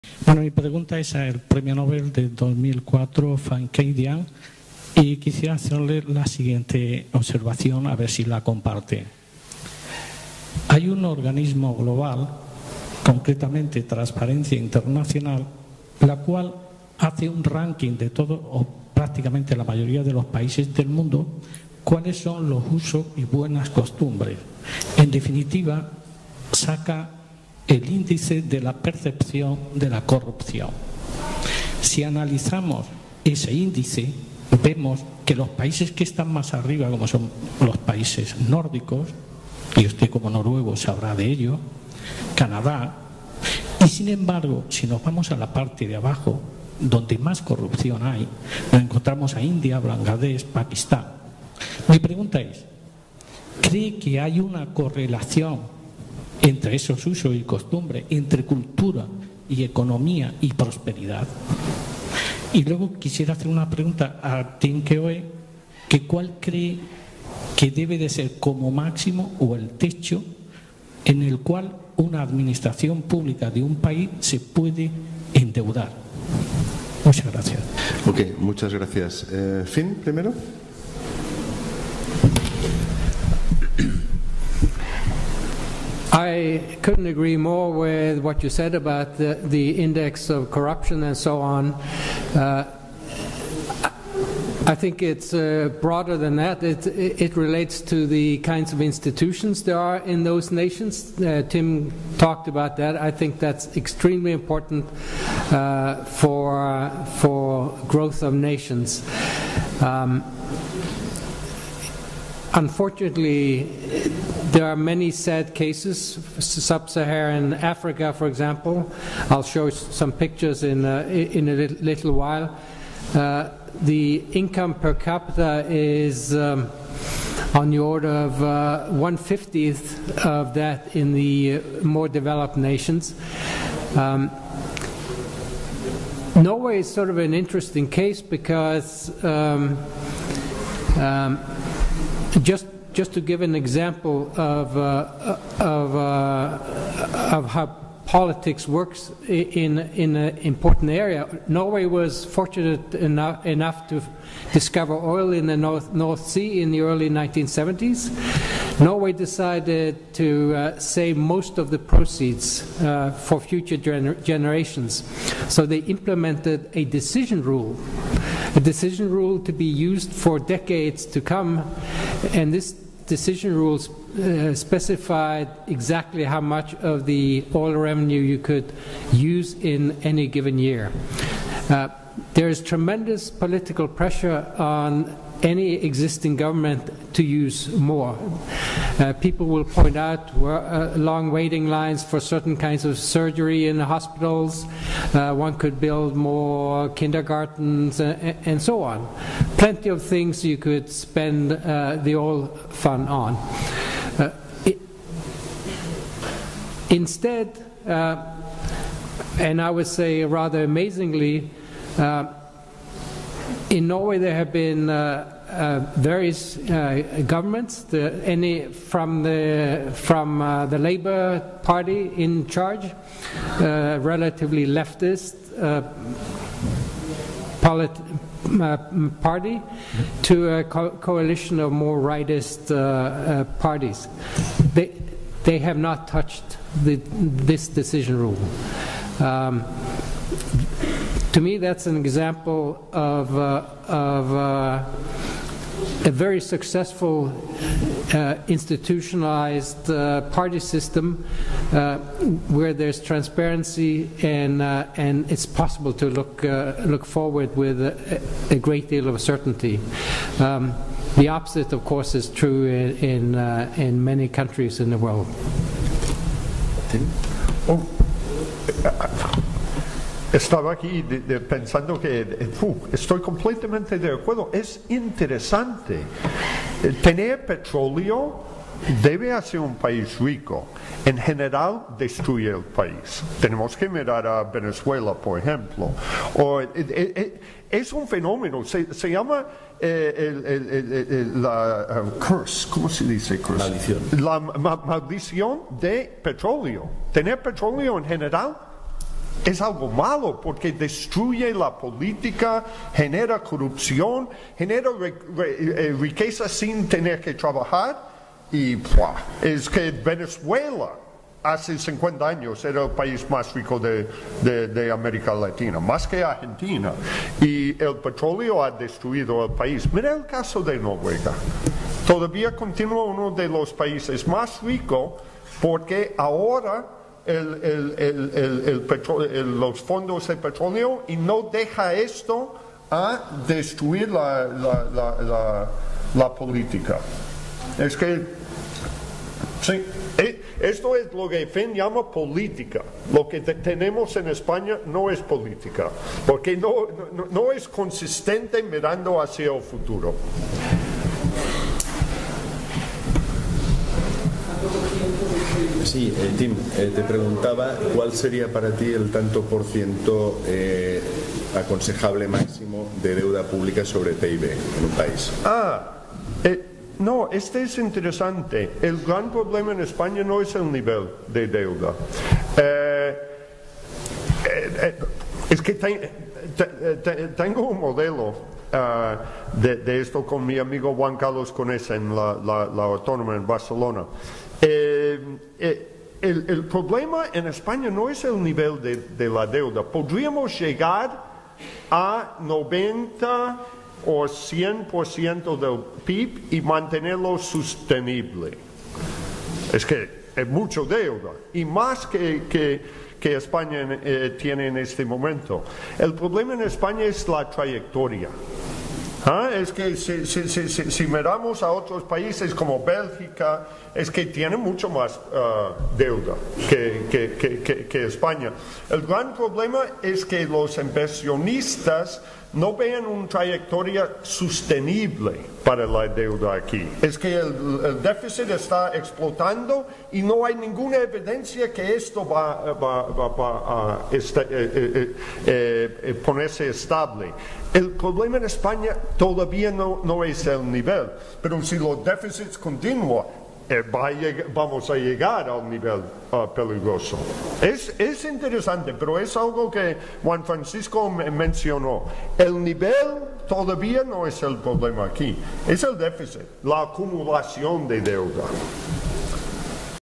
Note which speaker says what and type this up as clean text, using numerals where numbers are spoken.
Speaker 1: Bueno, mi pregunta es al Premio Nobel de 2004, Frank Cadian, y quisiera hacerle la siguiente observación, a ver si la comparte. Hay un organismo global, concretamente Transparencia Internacional, la cual hace un ranking de todo, o prácticamente la mayoría de los países del mundo, cuáles son los usos y buenas costumbres. En definitiva, saca el índice de la percepción de la corrupción. Si analizamos ese índice, vemos que los países que están más arriba, como son los países nórdicos, y usted como noruego sabrá de ello, Canadá, y sin embargo, si nos vamos a la parte de abajo, donde más corrupción hay, nos encontramos a India, Bangladesh, Pakistán. Mi pregunta es, ¿cree que hay una correlación entre esos usos y costumbres, entre cultura y economía y prosperidad? Y luego quisiera hacer una pregunta a Tim Keoe, que ¿cuál cree que debe de ser como máximo o el techo en el cual una administración pública de un país se puede endeudar? Muchas gracias.
Speaker 2: Ok, muchas gracias. Finn, primero.
Speaker 3: I couldn't agree more with what you said about the index of corruption and so on. I think it's broader than that. It relates to the kinds of institutions there are in those nations. Tim talked about that. I think that's extremely important for growth of nations. Unfortunately, there are many sad cases. Sub-Saharan Africa, for example. I'll show some pictures in a little while. The income per capita is on the order of 1/50 of that in the more developed nations. Norway is sort of an interesting case because just to give an example of how politics works in an important area, Norway was fortunate enough to discover oil in the North Sea in the early 1970s. Norway decided to save most of the proceeds for future generations. So they implemented a decision rule to be used for decades to come, and this decision rules specified exactly how much of the oil revenue you could use in any given year. There is tremendous political pressure on any existing government to use more. People will point out long waiting lines for certain kinds of surgery in the hospitals. One could build more kindergartens and so on. Plenty of things you could spend the oil fund on. Instead, and I would say rather amazingly, in Norway there have been various governments, from the Labour Party in charge, relatively leftist party, to a coalition of more rightist parties. They have not touched this decision rule. To me, that's an example of a very successful institutionalized party system where there's transparency and it's possible to look forward with a great deal of certainty. The opposite, of course, is true in many countries in the world.
Speaker 4: Estaba aquí pensando que estoy completamente de acuerdo. Es interesante. Tener petróleo debe hacer un país rico. En general, destruye el país. Tenemos que mirar a Venezuela, por ejemplo. Es un fenómeno. Se llama la curse. ¿Cómo se dice curse?
Speaker 2: Maldición.
Speaker 4: La maldición de petróleo. Tener petróleo en general es algo malo porque destruye la política, genera corrupción, genera riqueza sin tener que trabajar. Y es que Venezuela hace 50 años era el país más rico de América Latina, más que Argentina. Y el petróleo ha destruido el país. Mira el caso de Noruega. Todavía continúa uno de los países más ricos porque ahora los fondos de petróleo y no deja esto a destruir la política. Es que sí, esto es lo que Finn llama política. Lo que tenemos en España no es política, porque no es consistente mirando hacia el futuro.
Speaker 2: Sí, Tim, te preguntaba cuál sería para ti el tanto por ciento aconsejable máximo de deuda pública sobre PIB en un país.
Speaker 4: No, este es interesante. El gran problema en España no es el nivel de deuda. Es que tengo un modelo de esto con mi amigo Juan Carlos Conesa en la Autónoma en Barcelona. El problema en España no es el nivel de la deuda. Podríamos llegar a 90 o 100% del PIB y mantenerlo sostenible. Es que es mucho deuda y más que España tiene en este momento. El problema en España es la trayectoria. Es que si miramos a otros países como Bélgica, es que tienen mucho más deuda que España. El gran problema es que los inversionistas no vean una trayectoria sostenible para la deuda aquí. Es que el déficit está explotando y no hay ninguna evidencia que esto va a ponerse estable. El problema en España todavía no es el nivel, pero si los déficits continúan, vamos a llegar al nivel peligroso. Es interesante, pero es algo que Juan Francisco mencionó. El nivel todavía no es el problema aquí, es el déficit, la acumulación de deuda.